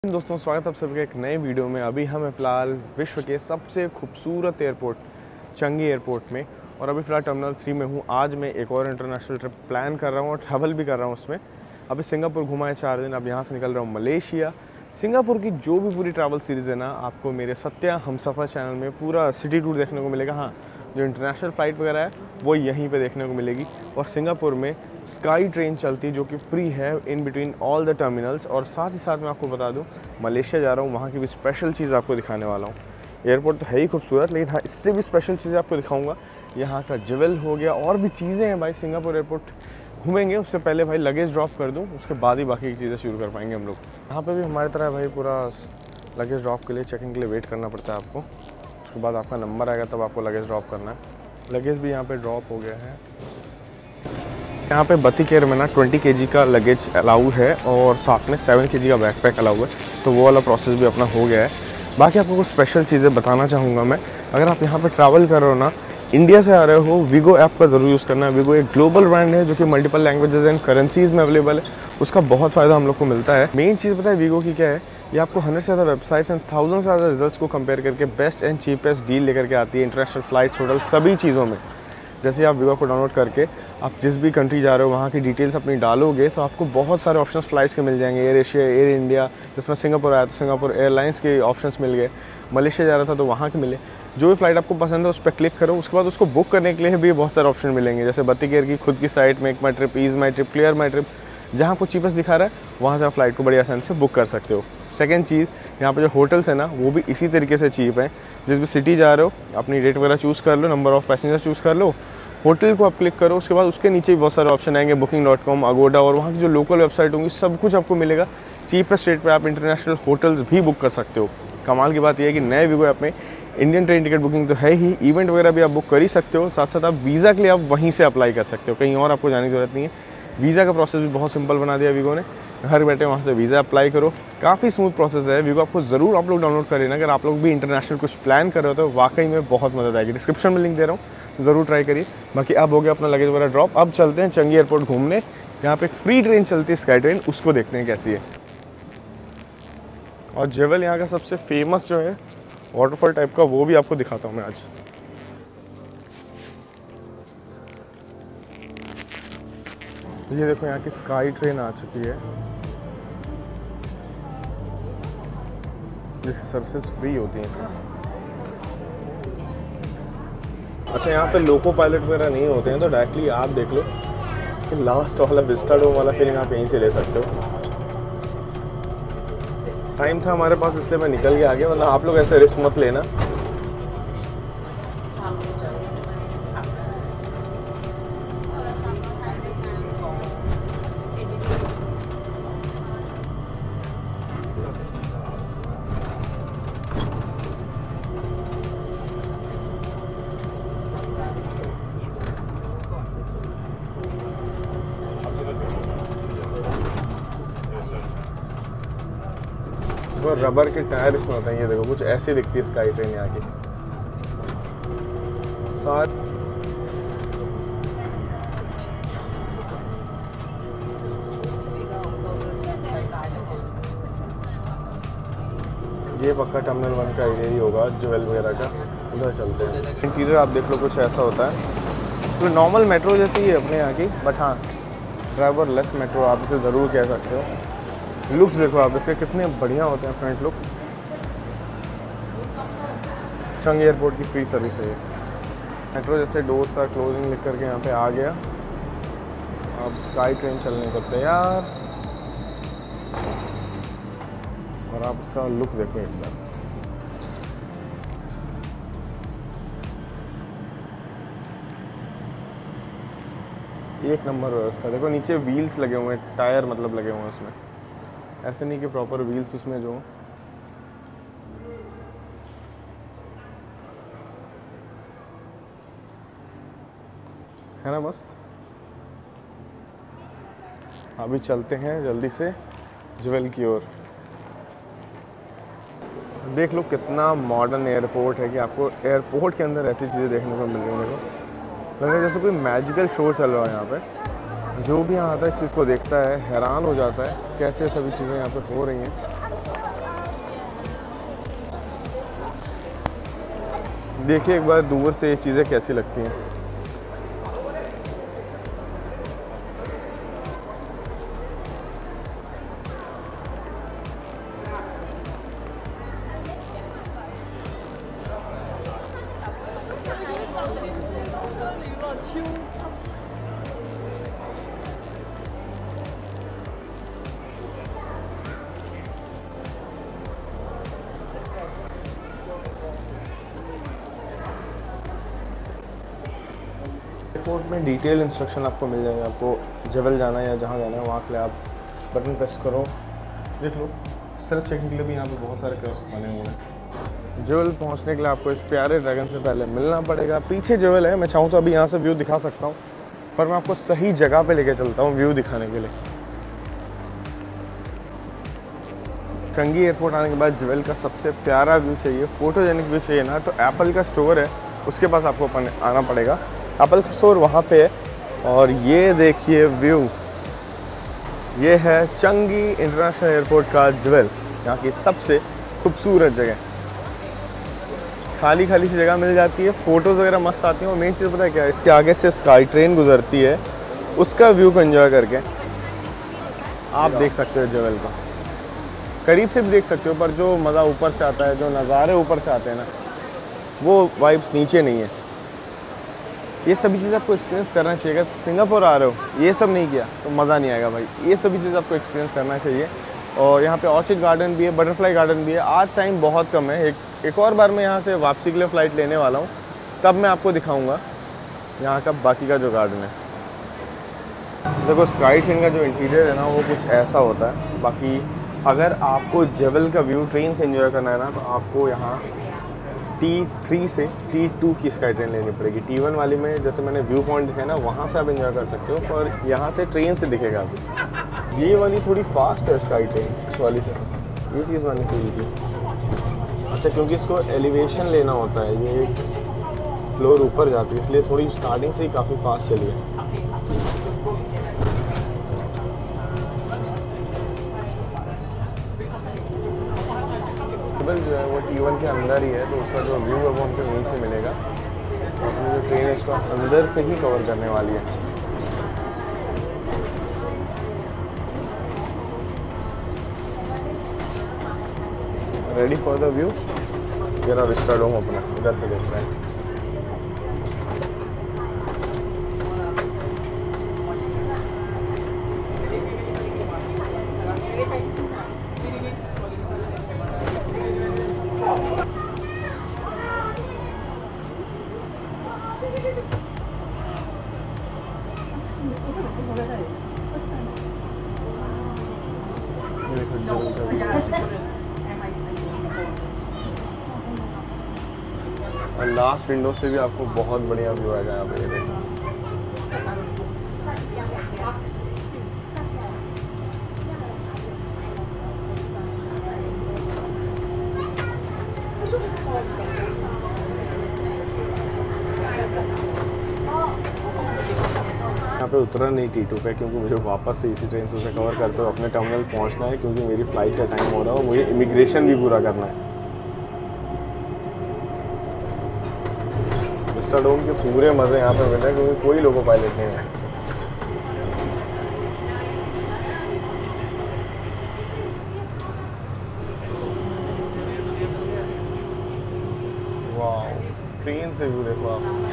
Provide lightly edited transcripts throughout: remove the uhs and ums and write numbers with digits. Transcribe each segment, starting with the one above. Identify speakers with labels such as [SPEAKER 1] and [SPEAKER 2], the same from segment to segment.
[SPEAKER 1] दोस्तों, स्वागत है आप सबके एक नए वीडियो में। अभी हम फ़िलहाल विश्व के सबसे खूबसूरत एयरपोर्ट चंगी एयरपोर्ट में, और अभी फ़िलहाल टर्मिनल 3 में हूँ। आज मैं एक और इंटरनेशनल ट्रिप प्लान कर रहा हूँ और ट्रैवल भी कर रहा हूँ उसमें। अभी सिंगापुर घुमा है 4 दिन, अब यहाँ से निकल रहा हूँ मलेशिया। सिंगापुर की जो भी पूरी ट्रैवल सीरीज़ है ना, आपको मेरे सत्या हमसफ़र चैनल में पूरा सिटी टूर देखने को मिलेगा। हाँ, जो इंटरनेशनल फ़्लाइट वगैरह है वो यहीं पे देखने को मिलेगी। और सिंगापुर में स्काई ट्रेन चलती है जो कि फ्री है in between all the terminals. और साथ ही साथ मैं आपको बता दूं, मलेशिया जा रहा हूँ, वहाँ की भी स्पेशल चीज़ आपको दिखाने वाला हूँ। एयरपोर्ट तो है ही खूबसूरत, लेकिन हाँ, इससे भी स्पेशल चीज़ें आपको दिखाऊंगा। यहाँ का ज्वेल हो गया, और भी चीज़ें हैं भाई। सिंगापुर एयरपोर्ट घूमेंगे, उससे पहले भाई लगेज ड्रॉप कर दूँ, उसके बाद ही बाकी की चीज़ें शुरू कर पाएंगे हम लोग। यहाँ पर भी हमारी तरह भाई पूरा लगेज ड्रॉप के लिए, चेकिंग के लिए वेट करना पड़ता है आपको। उसके बाद आपका नंबर आएगा, तब आपको लगेज ड्रॉप करना है। लगेज भी यहाँ पे ड्रॉप हो गया है। यहाँ पे बत्ती केयर में ना 20 kg का लगेज अलाउ है, और साथ में 7 kg का बैकपैक अलाउ है। तो वो वाला प्रोसेस भी अपना हो गया है। बाकी आपको कुछ स्पेशल चीज़ें बताना चाहूँगा मैं। अगर आप यहाँ पे ट्रैवल कर रहे हो ना, इंडिया से आ रहे हो, वीगो ऐप का ज़रूर यूज़ करना है। वीगो एक ग्लोबल ब्रांड है जो कि मल्टीपल लैंग्वेजेस एंड करेंसीज़ में अवेलेबल है। उसका बहुत फ़ायदा हम लोग को मिलता है। मेन चीज़ पता है वीगो की क्या है? ये आपको 100 से ज़्यादा वेबसाइट्स एंड 1000 से ज़्यादा रिजल्ट्स को कंपेयर करके बेस्ट एंड चीपेस्ट डील लेकर के आती है इंटरनेशनल फ्लाइट्स, होटल, सभी चीज़ों में। जैसे आप वीगो को डाउनलोड करके आप जिस भी कंट्री जा रहे हो वहाँ की डिटेल्स अपनी डालोगे, तो आपको बहुत सारे ऑप्शंस फ्लाइट्स के मिल जाएंगे। एयर एशिया, एयर इंडिया, जिसमें सिंगापुर आया तो सिंगापुर एयरलाइंस के ऑप्शंस मिल गए। मलेशिया जा रहा था तो वहाँ के मिले। जो भी फ्लाइट आपको पसंद है उस पर क्लिक करो। उसके बाद उसको बुक करने के लिए भी बहुत सारे ऑप्शन मिलेंगे, जैसे बत्ती केयर की खुद की site, make my trip, ease my trip, clear my trip. जहाँ आपको चीपेस्ट दिखा रहा है वहाँ से आप फ्लाइट को बड़ी आसानी से बुक कर सकते हो। सेकंड चीज़, यहाँ पे जो होटल्स है ना, वो भी इसी तरीके से चीप हैं। जिस भी सिटी जा रहे हो अपनी रेट वगैरह चूज़ कर लो, नंबर ऑफ़ पैसेंजर्स चूज़ कर लो, होटल को आप क्लिक करो। उसके बाद उसके नीचे भी बहुत सारे ऑप्शन आएंगे, booking.com, अगोडा, और वहाँ की जो लोकल वेबसाइट होंगी सब कुछ आपको मिलेगा। चीपेस्ट रेट पे आप इंटरनेशनल होटल्स भी बुक कर सकते हो। कमाल की बात यह है कि नए वीगो ऐप में इंडियन ट्रेन टिकट बुकिंग तो है ही, इवेंट वगैरह भी आप बुक कर ही सकते हो। साथ साथ आप वीज़ा के लिए आप वहीं से अप्लाई कर सकते हो, कहीं और आपको जाने की ज़रूरत नहीं है। वीज़ा का प्रोसेस भी बहुत सिंपल बना दिया वीगो ने। घर बैठे वहाँ से वीज़ा अप्लाई करो, काफ़ी स्मूथ प्रोसेस है। वीगो आपको ज़रूर आप लोग डाउनलोड कर लेना। अगर आप लोग भी इंटरनेशनल कुछ प्लान कर रहे हो तो वाकई में बहुत मदद आएगी। डिस्क्रिप्शन में लिंक दे रहा हूँ, ज़रूर ट्राई करिए। बाकी अब हो गया अपना लगेज वगैरह ड्रॉप। अब चलते हैं चंगी एयरपोर्ट घूमने। यहाँ पे एक फ्री ट्रेन चलती है, स्काई ट्रेन, उसको देखते हैं कैसी है। और ज्वेल यहाँ का सबसे फेमस जो है वाटरफॉल टाइप का, वो भी आपको दिखाता हूँ मैं आज। ये देखो, यहाँ की स्काई ट्रेन आ चुकी है, जिसकी सर्विसेज फ्री होती हैं। अच्छा, यहाँ पे लोको पायलट वगैरह नहीं होते हैं, तो डायरेक्टली आप देख लो कि लास्ट वाला विस्टा डोम वाला फीलिंग आप यहीं से ले सकते हो। टाइम था हमारे पास, इसलिए मैं निकल के आ गया, वरना आप लोग ऐसे रिस्क मत लेना। और रबर के टायर इसमें होते हैं। ये देखो, कुछ ऐसी दिखती है स्काई ट्रेन यहाँ की। साथ ये पक्का टर्मिनल 1 का एरिया ही होगा, ज्वेल वगैरह का। उधर चलते हैं। इंटीरियर आप देख लो, कुछ ऐसा होता है। तो नॉर्मल मेट्रो जैसी ही है अपने यहाँ की, बट हाँ, ड्राइवर लेस मेट्रो आप इसे ज़रूर कह सकते हो। लुक्स देखो आप इसके, कितने बढ़िया होते हैं फ्रंट लुक। चंगी एयरपोर्ट की फ्री सर्विस है ये। मेट्रो जैसे डोर्स आर क्लोजिंग लिख करके यहाँ पे आ गया। अब स्काई ट्रेन चलने को तैयार, और आप इसका लुक देखो एक बार। एक नंबर व्यवस्था। देखो नीचे व्हील्स लगे हुए हैं, टायर मतलब लगे हुए हैं उसमें। ऐसे नहीं कि प्रॉपर व्हील्स उसमें जो है ना, मस्त। अभी चलते हैं जल्दी से ज्वेल की ओर। देख लो कितना मॉडर्न एयरपोर्ट है कि आपको एयरपोर्ट के अंदर ऐसी चीज़ें देखने को मिल रही हैं। मेरे को लग रहा है जैसे कोई मैजिकल शो चल रहा है यहाँ पे। जो भी यहाँ आता है इस चीज़ को देखता है हैरान हो जाता है, कैसे सभी चीज़ें यहाँ पे हो रही हैं। देखिए एक बार दूर से ये चीज़ें कैसी लगती हैं। एयरपोर्ट में डिटेल इंस्ट्रक्शन आपको मिल जाएंगे। आपको जबल जाना है या जहाँ जाना है वहाँ के लिए आप बटन प्रेस करो, देख लो। सेल्फ चेकिंग के लिए भी यहाँ पे बहुत सारे कियोस्क बने हुए हैं। जबल पहुँचने के लिए आपको इस प्यारे ड्रैगन से पहले मिलना पड़ेगा। पीछे जबल है, मैं चाहूँ तो अभी यहाँ से व्यू दिखा सकता हूँ, पर मैं आपको सही जगह पर लेके चलता हूँ व्यू दिखाने के लिए। चंगी एयरपोर्ट आने के बाद जबल का सबसे प्यारा व्यू चाहिए, फोटोजेनिक व्यू चाहिए ना, तो एप्पल का स्टोर है, उसके पास आपको आना पड़ेगा। एप्पल का स्टोर वहाँ पे है। और ये देखिए व्यू, ये है चंगी इंटरनेशनल एयरपोर्ट का जबल, यहाँ की सबसे खूबसूरत जगह। खाली खाली सी जगह मिल जाती है, फ़ोटोज़ वगैरह मस्त आती हैं। और मेन चीज़ पता है क्या है, इसके आगे से स्काई ट्रेन गुजरती है, उसका व्यू को एंजॉय करके आप देख सकते हो जबल का। करीब से भी देख सकते हो, पर जो मज़ा ऊपर से आता है, जो नज़ारे ऊपर से आते हैं ना, वो वाइब्स नीचे नहीं है। ये सभी चीज़ आपको एक्सपीरियंस करना चाहिए। अगर सिंगापुर आ रहे हो ये सब नहीं किया तो मज़ा नहीं आएगा भाई। ये सभी चीज़ आपको एक्सपीरियंस करना चाहिए। और यहाँ पे ऑर्चिड गार्डन भी है, बटरफ्लाई गार्डन भी है। आज टाइम बहुत कम है। एक और बार मैं यहाँ से वापसी के लिए फ़्लाइट लेने वाला हूँ, तब मैं आपको दिखाऊँगा यहाँ का बाकी का जो गार्डन है। देखो स्काई ट्रेन का जो इंटीरियर है ना, वो कुछ ऐसा होता है। बाकी अगर आपको जबल का व्यू ट्रेन से एंजॉय करना है ना, तो आपको यहाँ T3 से T2 की स्काई ट्रेन लेनी पड़ेगी। T1 वाली में जैसे मैंने व्यू पॉइंट दिखाया ना, वहाँ से आप एंजॉय कर सकते हो, पर यहाँ से ट्रेन से दिखेगा अभी। ये वाली थोड़ी फास्ट है स्काई ट्रेन इस वाली से, ये चीज़ मैंने की थी। अच्छा, क्योंकि इसको एलिवेशन लेना होता है, ये फ्लोर ऊपर जाती है, इसलिए थोड़ी स्टार्टिंग से ही काफ़ी फास्ट चली है। जो है वो T1 के अंदर ही है, तो उसका जो व्यू है वो हमको वहीं से मिलेगा। और जो ट्रेन है इसको अंदर से ही कवर करने वाली है। Ready for the view. जरा विस्टाडोम अपना इधर से देख रहे हैं। और लास्ट विंडो से भी आपको बहुत बढ़िया व्यू आएगा यहाँ पे। देखो यहाँ पे उतरा नहीं T2 पे, क्योंकि मुझे वापस से इसी ट्रेन से उसे कवर करते हुए अपने टर्मिनल पहुँचना है, क्योंकि मेरी फ़्लाइट का टाइम हो रहा है और मुझे इमिग्रेशन भी पूरा करना है। विस्टाडोम के पूरे मज़े यहाँ पे मिल रहे हैं, क्योंकि कोई लोको पायलट नहीं है। वाह, ट्रेन से व्यू देखो आप।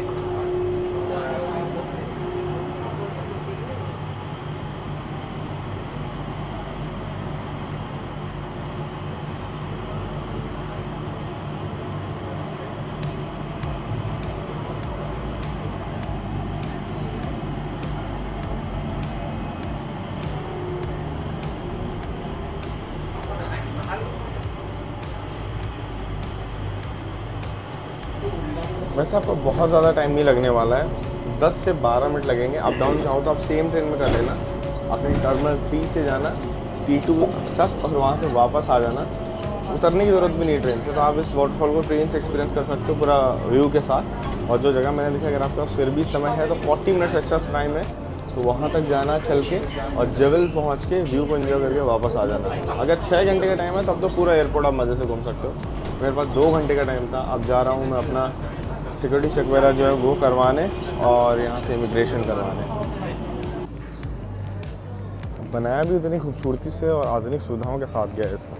[SPEAKER 1] वैसे आपको बहुत ज़्यादा टाइम नहीं लगने वाला है, 10 से 12 मिनट लगेंगे। अप डाउन चाहो तो आप सेम ट्रेन में कर लेना। आपने टर्मिनल 3 से जाना T2 तक और वहाँ से वापस आ जाना। उतरने की ज़रूरत भी नहीं ट्रेन से, तो आप इस वाटरफॉल को ट्रेन से एक्सपीरियंस कर सकते हो पूरा व्यू के साथ। और जो जगह मैंने देखा, अगर आपके पास फिर भी समय है तो 40 मिनट्स एक्स्ट्रा टाइम है, तो वहाँ तक जाना चल के और जबल पहुँच के व्यू को एंजॉय करके वापस आ जाना। अगर 6 घंटे का टाइम है तब तो पूरा एयरपोर्ट आप मज़े से घूम सकते हो। मेरे पास 2 घंटे का टाइम था। अब जा रहा हूँ मैं अपना सिक्योरिटी चेक वगैरह जो है वो करवाने और यहाँ से इमिग्रेशन करवाने। बनाया भी उतनी खूबसूरती से और आधुनिक सुविधाओं के साथ गया है इसको।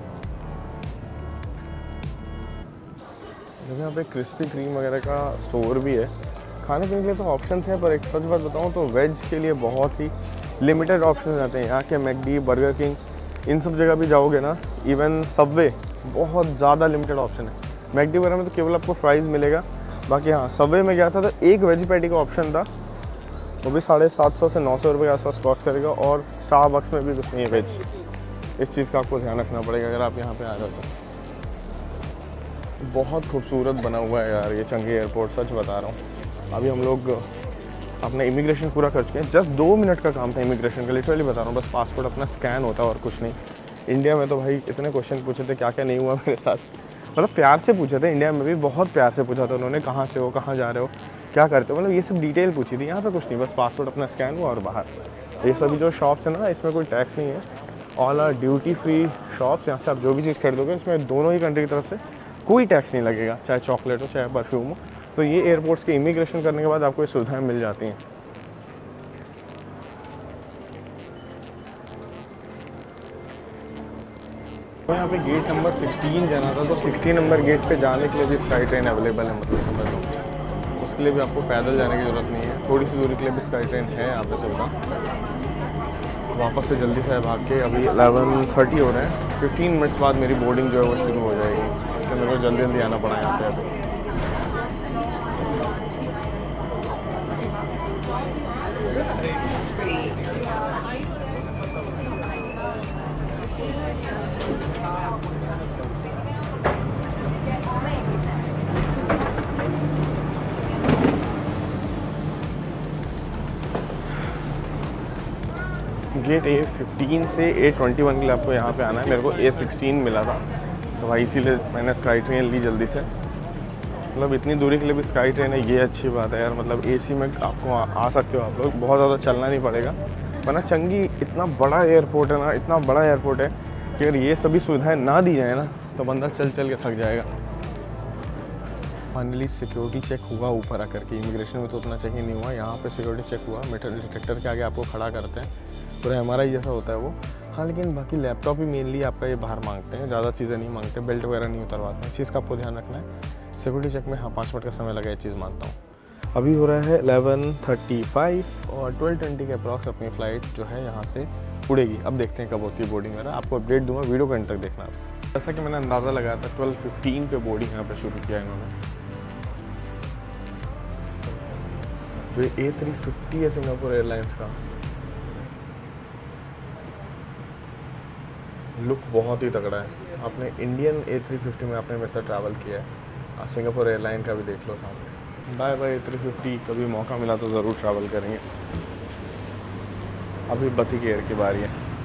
[SPEAKER 1] यहाँ पे क्रिस्पी क्रीम वगैरह का स्टोर भी है। खाने पीने के लिए तो ऑप्शंस हैं, पर एक सच बात बताऊँ तो वेज के लिए बहुत ही लिमिटेड ऑप्शन रहते हैं। यहाँ के मैकडी, बर्गर किंग, इन सब जगह भी जाओगे ना, इवन सबवे, बहुत ज़्यादा लिमिटेड ऑप्शन है। मैकडी वगैरह में तो केवल आपको फ्राइज़ मिलेगा। बाकी हाँ, सबवे में गया था तो एक वेज पैटी का ऑप्शन था, वो भी 750 से 900 रुपये के आसपास कॉस्ट करेगा। और स्टारबक्स में भी कुछ नहीं है वेज। इस चीज़ का आपको ध्यान रखना पड़ेगा अगर आप यहाँ पे आ रहे हो तो। बहुत खूबसूरत बना हुआ है यार ये चंगी एयरपोर्ट, सच बता रहा हूँ। अभी हम लोग अपना इमिग्रेशन पूरा कर चुके हैं। जस्ट 2 मिनट का काम था इमिग्रेशन का, लिटरली बता रहा हूँ। बस पासपोर्ट अपना स्कैन होता है और कुछ नहीं। इंडिया में तो भाई इतने क्वेश्चन पूछे थे, क्या क्या नहीं हुआ मेरे साथ। मतलब प्यार से पूछे थे, इंडिया में भी बहुत प्यार से पूछा था उन्होंने, कहाँ से हो, कहाँ जा रहे हो, क्या करते हो, मतलब ये सब डिटेल पूछी थी। यहाँ पे कुछ नहीं, बस पासपोर्ट अपना स्कैन हुआ और बाहर। ये सभी जो शॉप्स हैं ना, इसमें कोई टैक्स नहीं है, all are duty free shops. यहाँ से आप जो भी चीज़ खरीदोगे इसमें दोनों ही कंट्री की तरफ से कोई टैक्स नहीं लगेगा, चाहे चॉकलेट हो चाहे परफ्यूम हो। तो ये एयरपोर्ट्स के इमिग्रेशन करने के बाद आपको ये सुविधाएँ मिल जाती हैं। तो यहाँ पे गेट नंबर 16 जाना था, तो 16 नंबर गेट पे जाने के लिए भी स्काई ट्रेन अवेलेबल है, मतलब समझ लो। उसके लिए भी आपको पैदल जाने की ज़रूरत नहीं है, थोड़ी सी दूरी के लिए भी स्काई ट्रेन है यहाँ पे सुविधा। वापस से जल्दी से भाग के, अभी 11:30 हो रहे हैं, 15 मिनट्स बाद मेरी बोर्डिंग जो है वो शुरू हो जाएगी, इसलिए मेरे को जल्दी जल्दी आना पड़ा यहाँ पे अभी। गेट A15 से A21 के लिए आपको यहाँ पे आना है। मेरे को A16 मिला था, तो भाई इसीलिए मैंने स्काई ट्रेन ली जल्दी से। मतलब इतनी दूरी के लिए भी स्काई ट्रेन है, ये अच्छी बात है यार। मतलब AC में आपको आ सकते हो आप लोग, बहुत ज़्यादा चलना नहीं पड़ेगा। वरना चंगी इतना बड़ा एयरपोर्ट है ना, इतना बड़ा एयरपोर्ट है कि अगर ये सभी सुविधाएँ ना दी जाए ना तो बंदा चल चल के थक जाएगा। फाइनली सिक्योरिटी चेक हुआ ऊपर आकर के। इमिग्रेशन में तो उतना चेक ही नहीं हुआ, यहाँ पे सिक्योरिटी चेक हुआ। मेटल डिटेक्टर के आगे आपको खड़ा करते हैं, पूरा हमारा ही जैसा होता है वो। हाँ, लेकिन बाकी लैपटॉप ही मेनली आपका ये बाहर मांगते हैं, ज़्यादा चीज़ें नहीं मांगते, बेल्ट वगैरह नहीं उतरवाते हैं। इस चीज़ का आपको ध्यान रखना है। सिक्योरिटी चेक में हाँ 5 मिनट का समय लगा, ये चीज़ मानता हूँ। अभी हो रहा है 11:35 और 12:20 के अप्रॉक्स अपनी फ़्लाइट जो है यहाँ से उड़ेगी। अब देखते हैं कब होती है बोर्डिंग मेरा, आपको अपडेट दूँगा, वीडियो के एंड तक देखना। जैसा कि मैंने अंदाज़ा लगाया था 12:15 पे बोर्डिंग यहाँ पर शुरू किया इन्होंने। तो A350 है सिंगापुर एयरलाइंस का। लुक बहुत ही तगड़ा है। आपने इंडियन A350 में आपने मेरे साथ ट्रैवल किया है, सिंगापुर एयरलाइन का भी देख लो सामने। बाय बाय A350, कभी मौका मिला तो ज़रूर ट्रैवल करेंगे। अभी बतिक एयर की बारी है।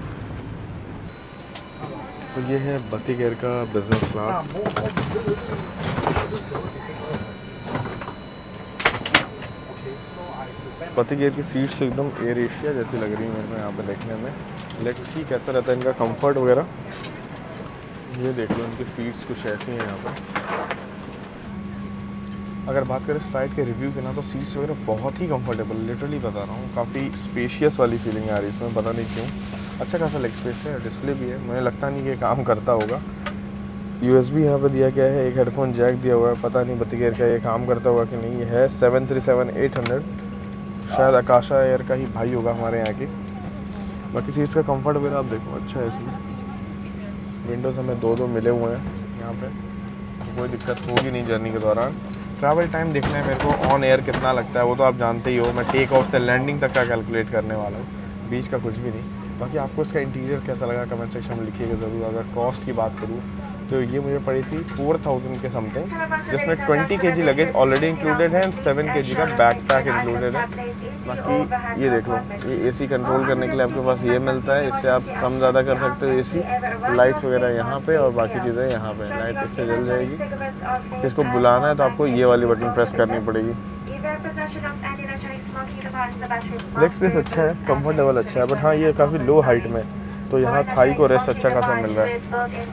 [SPEAKER 1] तो ये है बतिक एयर का बिजनेस क्लास। बतिक एयर की सीट्स एकदम एयर एशिया जैसी लग रही है मेरे को यहाँ पे देखने में। लेट्स सी कैसा रहता है इनका कंफर्ट वगैरह। ये देख लो, इनकी सीट्स कुछ ऐसी हैं यहाँ पर। अगर बात करें इस फ्लाइट के रिव्यू के ना, तो सीट्स वगैरह बहुत ही कंफर्टेबल, लिटरली बता रहा हूँ। काफ़ी स्पेशियस वाली फीलिंग आ रही है इसमें, पता नहीं क्यों। अच्छा खासा लेग स्पेस है, डिस्प्ले भी है। मुझे लगता नहीं कि ये काम करता होगा। USB यहाँ पे दिया गया है, एक हेडफोन जैक दिया हुआ है। पता नहीं बतिक एयर का ये काम करता होगा कि नहीं। ये है 737-800, शायद आकाशा एयर का ही भाई होगा हमारे यहाँ की। बाकी सीट्स का कंफर्ट वगैरह आप देखो अच्छा है इसमें। विंडोज़ हमें 2 मिले हुए हैं यहाँ पे, कोई दिक्कत होगी नहीं जर्नी के दौरान। ट्रैवल टाइम देखना है मेरे को ऑन एयर कितना लगता है, वो तो आप जानते ही हो। मैं टेक ऑफ से लैंडिंग तक का कैलकुलेट करने वाला हूँ, बीच का कुछ भी नहीं। बाकी आपको इसका इंटीरियर कैसा लगा कमेंट सेक्शन में लिखिएगा ज़रूर। अगर कॉस्ट की बात करूँ तो ये मुझे पड़ी थी 4000 के समथिंग, जिसमें 20 kg लगेज ऑलरेडी इंक्लूडेड है एंड 7 kg का बैक पैक इंक्लूडेड है। बाकी ये देख लो, ये AC कंट्रोल करने के लिए आपके पास ये मिलता है, इससे आप कम ज़्यादा कर सकते हो AC। लाइट्स वगैरह यहाँ पे और बाकी चीज़ें यहाँ पे। लाइट इससे जल जाएगी। इसको बुलाना है तो आपको ये वाली बटन प्रेस करनी पड़ेगी। लेग स्पेस अच्छा है, कंफर्टेबल अच्छा है, बट हाँ ये काफ़ी लो हाइट में। तो यहाँ थाई को रेस्ट अच्छा खासा मिल रहा है।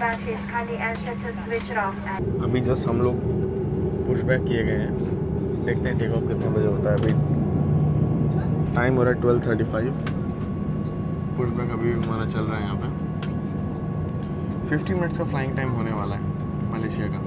[SPEAKER 1] अभी जस्ट हम लोग पुश बैक किए गए हैं, देखते हैं टेक ऑफ कितने बजे होता है। अभी टाइम हो रहा है 12:35। पुश बैक अभी हमारा चल रहा है। यहाँ पे 50 मिनट्स का फ्लाइंग टाइम होने वाला है मलेशिया का।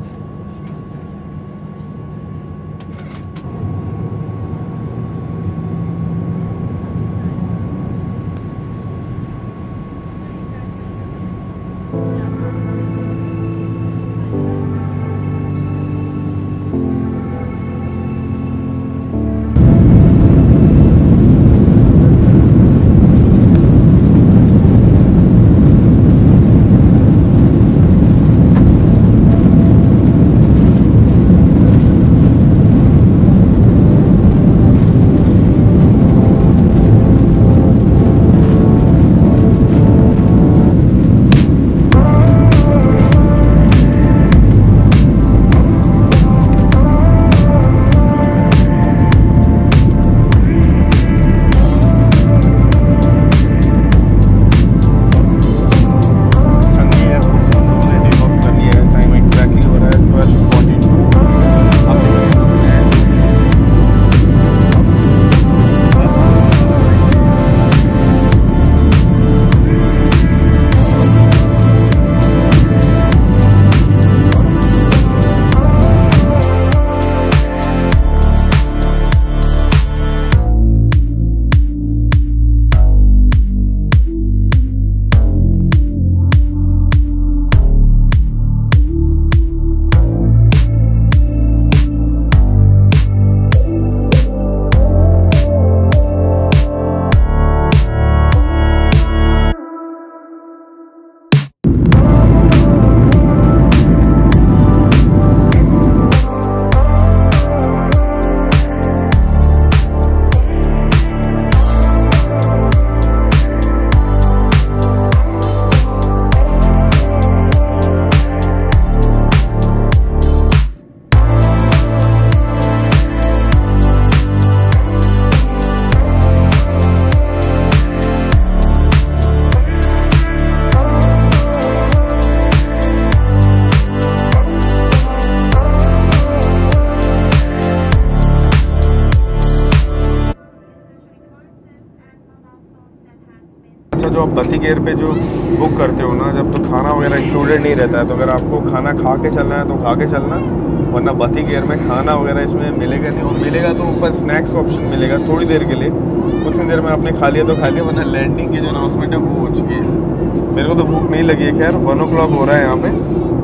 [SPEAKER 1] जो आप बती गेयर पे जो बुक करते हो ना, जब तो खाना वगैरह इंक्लूडेड नहीं रहता है, तो अगर आपको खाना खा के चलना है तो खा के चलना, वरना बती गेयर में खाना वगैरह इसमें मिलेगा नहीं। और मिलेगा तो ऊपर स्नैक्स का ऑप्शन मिलेगा थोड़ी देर के लिए, कुछ देर में आपने खा लिया तो खा लिया, वरना लैंडिंग की जो अनाउंसमेंट है वो हो चुकी है। मेरे को तो भूख नहीं लगी है, खैर 1 o'clock हो रहा है यहाँ पे,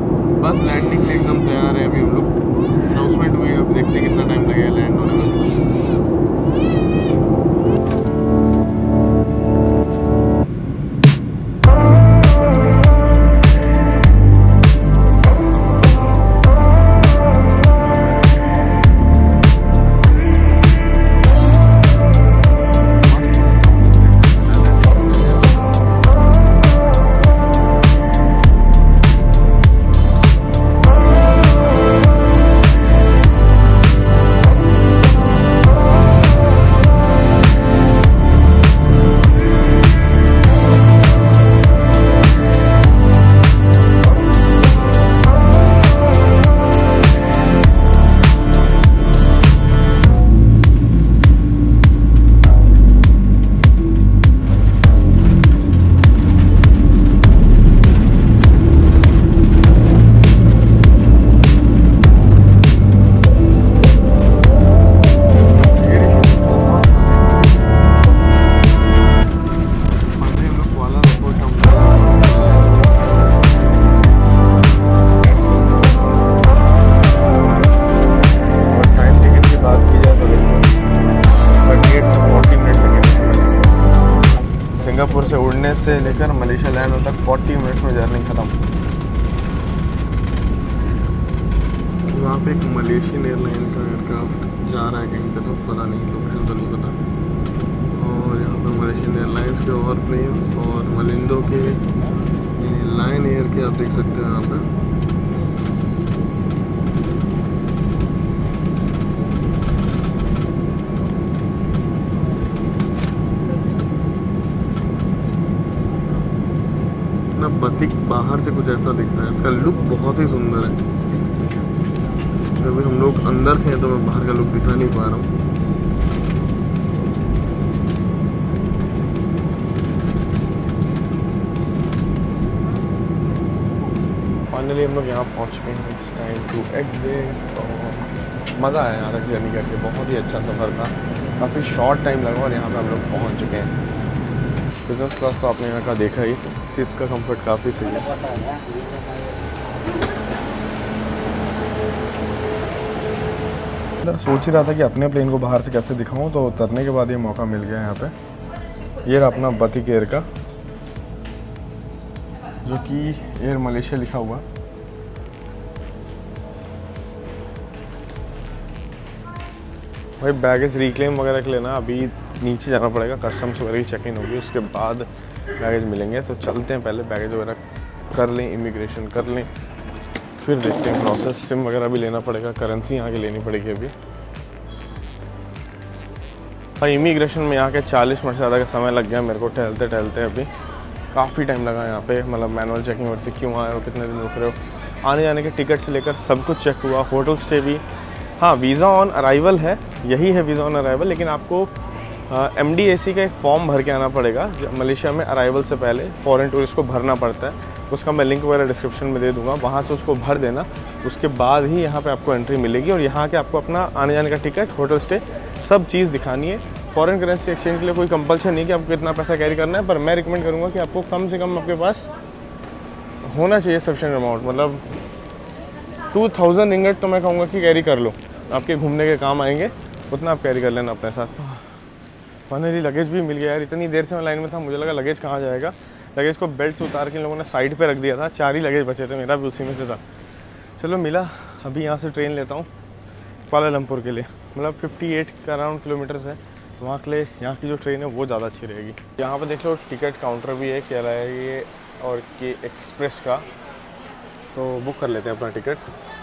[SPEAKER 1] बस लैंडिंग के लिए एकदम तैयार है। अभी हम लोग अनाउंसमेंट हुई, अब देखते हैं कितना टाइम लगेगा लैंड होने में। सिंगापुर से उड़ने से लेकर मलेशिया लैंड होने तक 40 मिनट्स में जर्नी ख़त्म। वहाँ पे एक मलेशियन एयरलाइन का एयरक्राफ्ट जा रहा है कहीं पे, तो पता नहीं, लोकेशन तो नहीं पता। और यहाँ पर मलेशियन एयरलाइंस के और प्लेन्स और मलिंदो के लाइन एयर के आप देख सकते हैं यहाँ पर। बतिक बाहर से कुछ ऐसा दिखता है, इसका लुक बहुत ही सुंदर है। अभी हम लोग अंदर से हैं तो मैं बाहर का लुक दिखा नहीं पा रहा हूँ। फाइनली हम लोग यहाँ पहुँच गए हैं। It's time to exit. और मज़ा आया यार जर्नी करके, बहुत ही अच्छा सफ़र था, काफ़ी शॉर्ट टाइम लगा और यहाँ पे हम लोग पहुँच चुके हैं। बिजनेस क्लास तो आपने यहाँ का देखा ही, सीट्स का कंफर्ट काफ़ी सही है। सोच ही रहा था कि अपने प्लेन को बाहर से कैसे दिखाऊं, तो उतरने के बाद ये मौका मिल गया यहाँ पे। ये रहा अपना बतिक एयर का, जो कि एयर मलेशिया लिखा हुआ। भाई बैगेज रिक्लेम वगैरह के लिए ना अभी नीचे जाना पड़ेगा, कस्टम्स वगैरह की चेकिंग होगी, उसके बाद बैगेज मिलेंगे। तो चलते हैं, पहले बैगेज वगैरह कर लें, इमिग्रेशन कर लें, फिर देखते हैं प्रोसेस। सिम वगैरह भी लेना पड़ेगा, करेंसी यहाँ की लेनी पड़ेगी अभी। भाई इमिग्रेशन में यहाँ के 40 मिनट से ज़्यादा का समय लग गया मेरे को टहलते टहलते। अभी काफ़ी टाइम लगा यहाँ पे, मतलब मैनुअल चेकिंग होती, क्यों आए हो, कितने दिन रुक रहे हो, आने जाने के टिकट से लेकर सब कुछ चेक हुआ, होटल स्टे भी। हाँ, वीज़ा ऑन अराइवल है, यही है वीज़ा ऑन अराइवल, लेकिन आपको MDAC का एक फॉर्म भर के आना पड़ेगा मलेशिया में अराइवल से पहले। फॉरेन टूरिस्ट को भरना पड़ता है, उसका मैं लिंक वगैरह डिस्क्रिप्शन में दे दूंगा, वहाँ से उसको भर देना। उसके बाद ही यहाँ पे आपको एंट्री मिलेगी और यहाँ के आपको अपना आने जाने का टिकट, होटल स्टे, सब चीज़ दिखानी है। फॉरेन करेंसी एक्सचेंज के लिए कोई कंपल्शन नहीं कि आपको इतना पैसा कैरी करना है, पर मैं रिकमेंड करूँगा कि आपको कम से कम आपके पास होना चाहिए सफिशिएंट अमाउंट, मतलब 2000 रिंगट तो मैं कहूँगा कि कैरी कर लो, आपके घूमने के काम आएंगे, उतना आप कैरी कर लेना अपने साथ। फाइनली लगेज भी मिल गया यार, इतनी देर से मैं लाइन में था, मुझे लगा लगेज कहाँ जाएगा। लगेज को बेल्ट से उतार के इन लोगों ने साइड पे रख दिया था, 4 ही लगेज बचे थे, मेरा भी उसी में से था। चलो मिला। अभी यहाँ से ट्रेन लेता हूँ कुआलालंपुर के लिए, मतलब 58 का अराउंड किलोमीटर्स है, तो वहाँ के लिए यहाँ की जो ट्रेन है वो ज़्यादा अच्छी रहेगी। यहाँ पर देख लो टिकट काउंटर भी है, क्या है ये, और के एक्सप्रेस का, तो बुक कर लेते हैं अपना टिकट।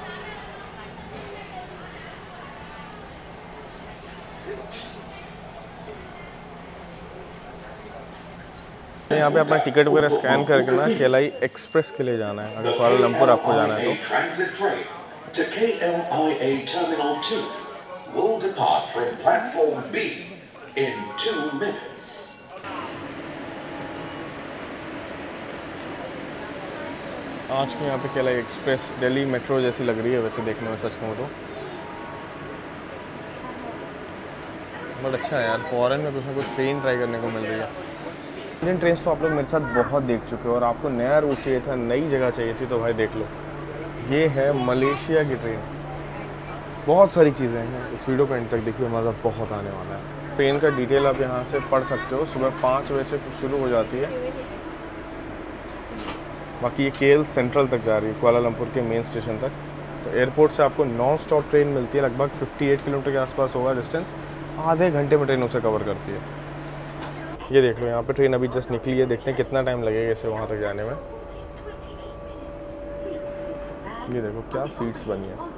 [SPEAKER 1] यहाँ पे अपना टिकट वगैरह स्कैन करके ना KLI एक्सप्रेस के लिए जाना है, अगर कुआलालंपुर आपको जाना है तो।
[SPEAKER 2] KLIA Terminal 2 will depart from platform B in 2 minutes.
[SPEAKER 1] आज के यहाँ पे KLI एक्सप्रेस दिल्ली मेट्रो जैसी लग रही है वैसे देखने में, सच कहूँ तो। बट अच्छा है यार, फॉरेन में कुछ ना कुछ ट्रेन ट्राई करने को मिल रही है। इंडियन ट्रेन तो आप लोग मेरे साथ बहुत देख चुके हो, और आपको नया रूट चाहिए था, नई जगह चाहिए थी, तो भाई देख लो, ये है मलेशिया की ट्रेन। बहुत सारी चीज़ें हैं, इस वीडियो को एंड तक देखिए, मज़ा बहुत आने वाला है। ट्रेन का डिटेल आप यहाँ से पढ़ सकते हो, सुबह 5 बजे से शुरू हो जाती है। बाकी ये KL सेंट्रल तक जा रही है, कुआलालंपुर के मेन स्टेशन तक। तो एयरपोर्ट से आपको नॉन स्टॉप ट्रेन मिलती है, लगभग 58 किलोमीटर के आसपास होगा डिस्टेंस, आधे घंटे में ट्रेन उसे कवर करती है। ये देख लो, यहाँ पे ट्रेन अभी जस्ट निकली है, देखते हैं कितना टाइम लगेगा इसे वहाँ तक जाने में। ये देखो क्या सीट्स बनी है।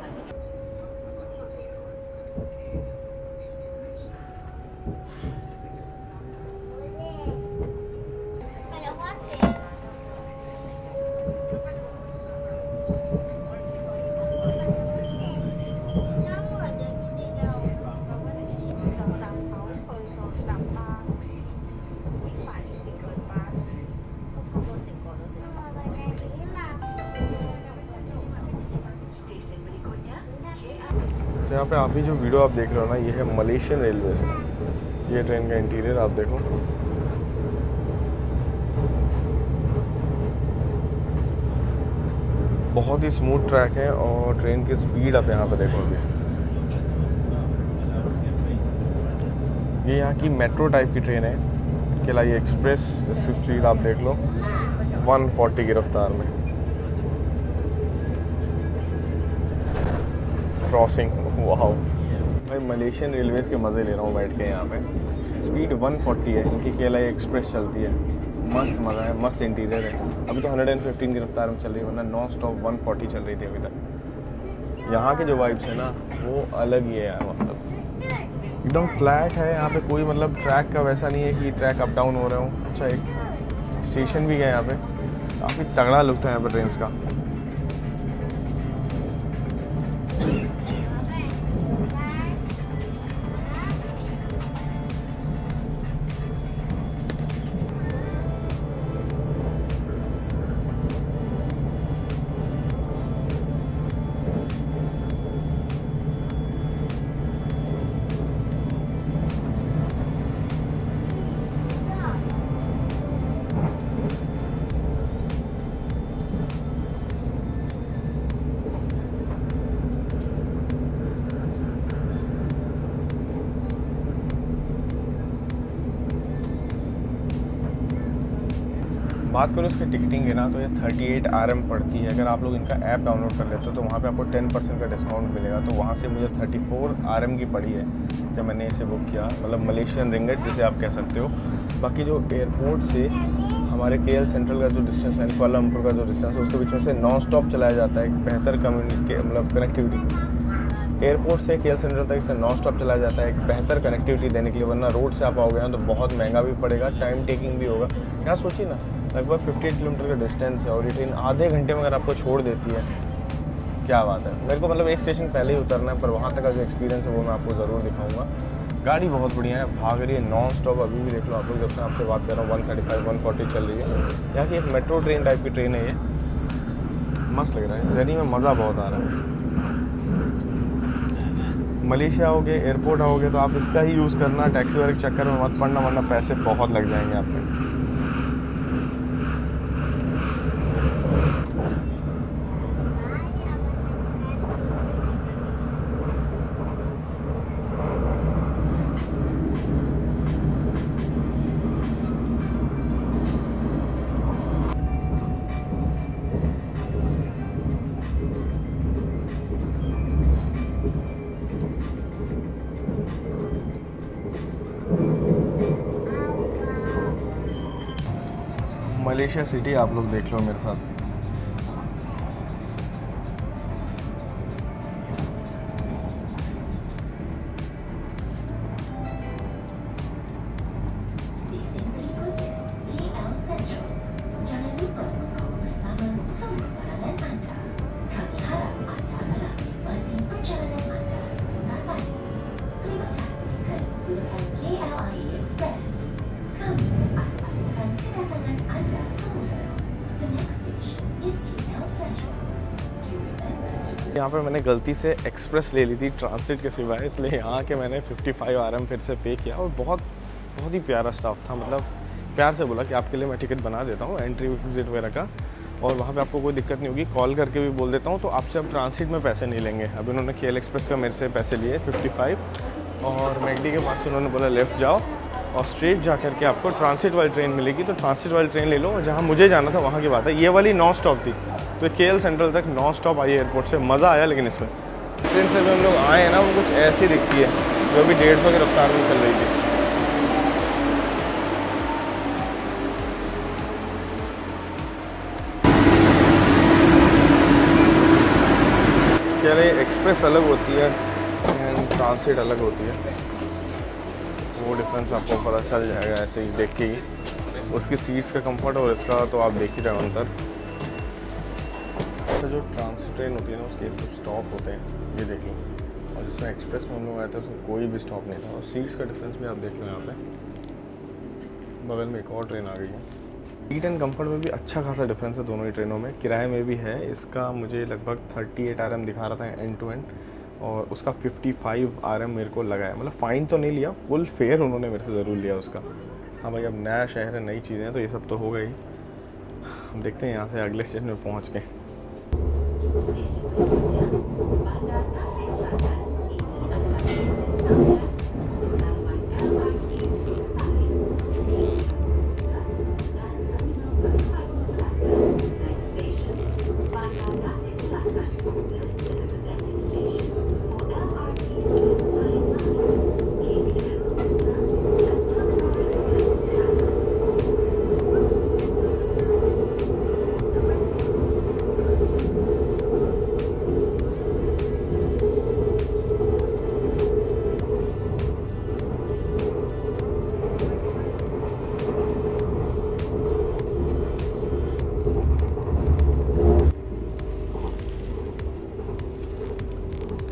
[SPEAKER 1] तो यहाँ पे अभी जो वीडियो आप देख रहे हो ना, ये है मलेशियन रेलवे से। ये ट्रेन का इंटीरियर आप देखो, बहुत ही स्मूथ ट्रैक है, और ट्रेन की स्पीड आप यहाँ पे देखोगे। ये यहाँ की मेट्रो टाइप की ट्रेन है, KLI एक्सप्रेस। इसकी स्पीड आप देख लो 140 की रफ्तार में। क्रॉसिंग, वाह भाई, मलेशियन रेलवेज़ के मज़े ले रहा हूँ बैठ के यहाँ पे। स्पीड 140 है, इनकी KLI एक्सप्रेस चलती है, मस्त मज़ा है, मस्त इंटीरियर है। अभी तो 115 की रफ्तार में चल रही है, वरना नॉन स्टॉप 140 चल रही थी अभी तक। यहाँ के जो वाइब्स है ना वो अलग ही है यार, मतलब एकदम फ्लैट है यहाँ पे, कोई मतलब ट्रैक का वैसा नहीं है कि ट्रैक अप डाउन हो रहे हो। अच्छा, एक स्टेशन भी है यहाँ पे, काफ़ी तगड़ा लुक था यहाँ पर ट्रेन का। बात करो इसकी टिकटिंग की ना, तो ये 38 RM पड़ती है। अगर आप लोग इनका ऐप डाउनलोड कर लेते हो तो वहाँ पे आपको 10% का डिस्काउंट मिलेगा। तो वहाँ से मुझे 34 RM की पड़ी है जब मैंने इसे बुक किया, मतलब मलेशियन रिंगिट जिसे आप कह सकते हो। बाकी जो एयरपोर्ट से हमारे KL सेंट्रल का जो डिस्टेंस है, कुआलालंपुर का जो डिस्टेंस है, उसके बीच में से नॉन स्टॉप चलाया जाता है। एक बेहतर मतलब कनेक्टिविटी एयरपोर्ट से KL सेंट्रल तक इसे नॉन स्टॉप चलाया जाता है, एक बेहतर कनेक्टिविटी देने के लिए। वरना रोड से आप आओगे ना तो बहुत महंगा भी पड़ेगा, टाइम टेकिंग भी होगा। यहाँ सोचिए ना, लगभग 58 किलोमीटर का डिस्टेंस है और ये ट्रेन आधे घंटे में अगर आपको छोड़ देती है, क्या बात है। मेरे को मतलब एक स्टेशन पहले ही उतरना है, पर वहाँ तक का जो एक्सपीरियंस है वो मैं आपको ज़रूर दिखाऊंगा। गाड़ी बहुत बढ़िया है, भाग रही है नॉन स्टॉप। अभी भी देख लो आप लोग, जब से आपसे बात कर रहा हूँ 135 140 चल रही है। यहाँ की एक मेट्रो ट्रेन टाइप की ट्रेन है ये, मस्त लग रहा है। इस जर्नी में मज़ा बहुत आ रहा है। मलेशिया आओगे, एयरपोर्ट आओगे तो आप इसका ही यूज़ करना, टैक्सी वाले के चक्कर में मत पड़ना, वरना पैसे बहुत लग जाएंगे आपके। मलेशिया सिटी आप लोग देख लो मेरे साथ। यहाँ पर मैंने गलती से एक्सप्रेस ले ली थी ट्रांसिट के सिवाय, इसलिए यहाँ के मैंने 55 RM फिर से पे किया। और बहुत ही प्यारा स्टाफ था, मतलब प्यार से बोला कि आपके लिए मैं टिकट बना देता हूँ एंट्री एग्जिट वगैरह का, और वहाँ पे आपको कोई दिक्कत नहीं होगी। कॉल करके भी बोल देता हूँ तो आपसे अब ट्रांसिट में पैसे नहीं लेंगे। अभी उन्होंने KL एक्सप्रेस का मेरे से पैसे लिए 55, और मैकडी के पास से उन्होंने बोला लेफ़्ट जाओ और स्ट्रेट जा करके आपको ट्रांसिट वाली ट्रेन मिलेगी, तो ट्रांसिट वाली ट्रेन ले लो। और जहाँ मुझे जाना था वहाँ की बात है, ये वाली नॉन स्टॉप थी, तो KL सेंट्रल तक नॉन स्टॉप आई एयरपोर्ट से। मज़ा आया। लेकिन इसमें ट्रेन से जो हम लोग आए हैं ना, वो कुछ ऐसी दिखती है जो अभी 150 की रफ्तार में चल रही थी। कह रहे एक्सप्रेस अलग होती है एंड ट्रांसिट अलग होती है, वो डिफरेंस आपको पता चल जाएगा ऐसे ही देख के ही। उसकी सीट्स का कंफर्ट और इसका तो आप देख ही रहे हो अंतर। तो जो ट्रांसिट ट्रेन होती है ना, उसके सब स्टॉप होते हैं, ये देख लो। और जिसमें एक्सप्रेस में हम लोग आए थे उसमें कोई भी स्टॉप नहीं था। और सीट्स का डिफरेंस भी आप देख लो, यहाँ पे बगल में एक और ट्रेन आ गई है। सीट एंड कंफर्ट में भी अच्छा खासा डिफरेंस है दोनों ही ट्रेनों में। किराए में भी है। इसका मुझे लगभग 38 RM दिखा रहा था एंड टू एंड, और उसका 55 RM मेरे को लगा है। मतलब फ़ाइन तो नहीं लिया, फुल फेयर उन्होंने मेरे से ज़रूर लिया उसका। हाँ भाई, अब नया शहर है, नई चीज़ें हैं, तो ये सब तो हो गई। हम देखते हैं यहाँ से अगले स्टेशन में पहुँच के।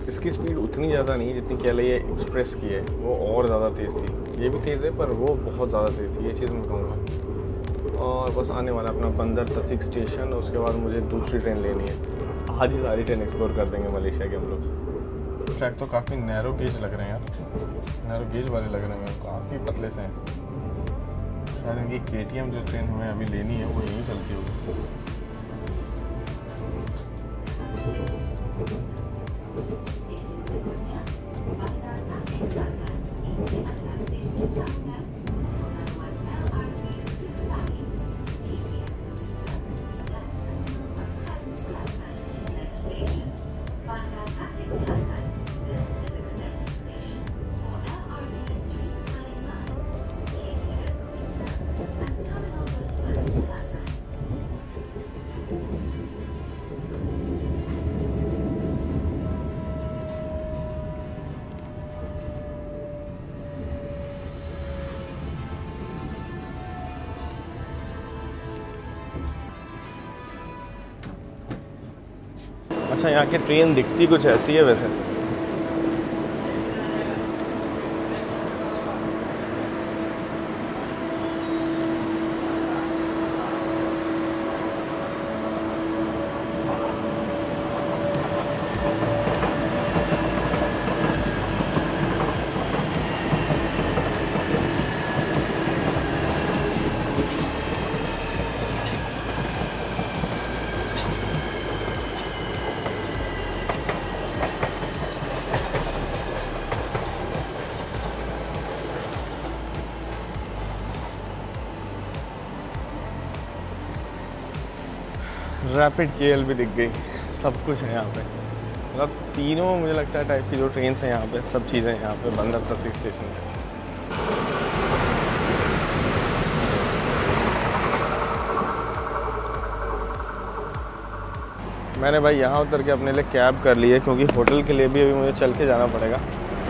[SPEAKER 1] इसकी स्पीड उतनी ज़्यादा नहीं जितनी कह लिए एक्सप्रेस की है, वो और ज़्यादा तेज़ थी। ये भी तेज़ है पर वो बहुत ज़्यादा तेज़ थी, ये चीज़ मैं कहूँगा। और बस आने वाला अपना बंदर तसिक स्टेशन, उसके बाद मुझे दूसरी ट्रेन लेनी है। आज ही सारी ट्रेन एक्सप्लोर कर देंगे मलेशिया के हम लोग। ट्रैक तो काफ़ी नैरो गेज लग रहे हैं यार, नैरो गेज वाले लग रहे हैं, काफ़ी पतले से हैं। शायद इनकी KTM जो ट्रेन हमें अभी लेनी है वो यहीं चलती होगी। अच्छा, यहाँ की ट्रेन दिखती कुछ ऐसी है वैसे। रैपिड KL भी दिख गई, सब कुछ है यहाँ पे। मतलब तीनों मुझे लगता है टाइप की जो ट्रेन हैं यहाँ पे, सब चीज़ें यहाँ पे बंदर तसिक स्टेशन पे। मैंने भाई यहाँ उतर के अपने लिए कैब कर ली है, क्योंकि होटल के लिए भी अभी मुझे चल के जाना पड़ेगा।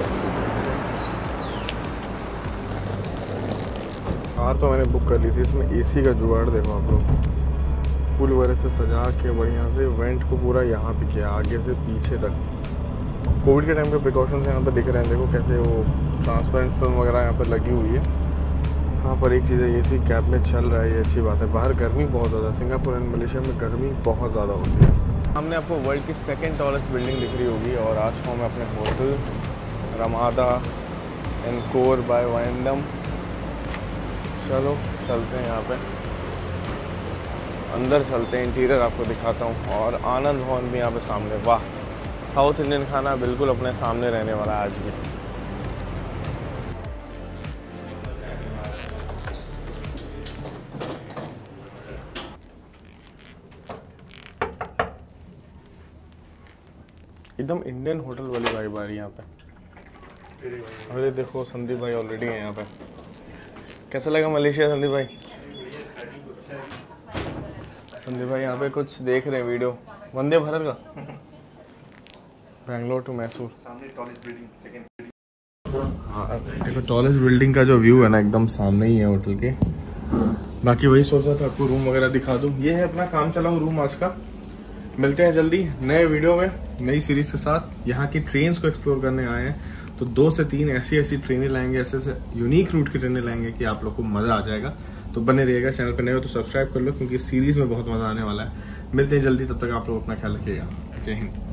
[SPEAKER 1] कार तो मैंने बुक कर ली थी, इसमें AC का जुगाड़ देखो आप लोग, फुल वगैरह से सजा के बढ़िया से वेंट को पूरा यहाँ पे किया, आगे से पीछे तक। कोविड के टाइम के प्रिकॉशंस यहाँ पर दिख रहे हैं, देखो कैसे वो ट्रांसपेरेंट फिल्म वगैरह यहाँ पर लगी हुई है। यहाँ पर एक चीज़ है, AC कैब में चल रहा है, ये अच्छी बात है। बाहर गर्मी बहुत ज़्यादा, सिंगापुर एंड मलेशिया में गर्मी बहुत ज़्यादा होती है। सामने आपको वर्ल्ड की 2nd टॉलेस्ट बिल्डिंग दिख रही होगी, और आज को मैं अपने hotel Ramada Encore by Wyndham. चलो चलते हैं यहाँ पे अंदर, चलते हैं, इंटीरियर आपको दिखाता हूँ। और आनंद भवन भी यहाँ पे सामने। वाह, साउथ इंडियन खाना बिल्कुल अपने सामने रहने वाला है आज भी। एकदम इंडियन होटल वाली वाइब आ रही है यहाँ पे। अरे देखो संदीप भाई ऑलरेडी हैं यहाँ पे। कैसा लगा मलेशिया संदीप भाई? संदीप भाई यहाँ पे कुछ देख रहे हैं वीडियो वंदे भारत का, बेंगलोर टू मैसूर। सामने टॉलेस्ट बिल्डिंग, सेकंड। हाँ देखो टॉलेस्ट बिल्डिंग का जो व्यू है ना, एकदम सामने ही है होटल के। बाकी वही सोचा था आपको रूम वगैरह दिखा दूँ। ये है अपना काम चला हुआ रूम आज का। मिलते हैं जल्दी नए वीडियो में, नई सीरीज के साथ। यहाँ की ट्रेन्स को एक्सप्लोर करने आए हैं, तो 2 से 3 ऐसी ट्रेनें लाएंगे, ऐसे यूनिक रूट की ट्रेनें लाएंगे कि आप लोग को मजा आ जाएगा। तो बने रहिएगा, चैनल पर नए हो तो सब्सक्राइब कर लो, क्योंकि इस सीरीज में बहुत मजा आने वाला है। मिलते हैं जल्दी, तब तक आप लोग अपना ख्याल रखिएगा। जय हिंद।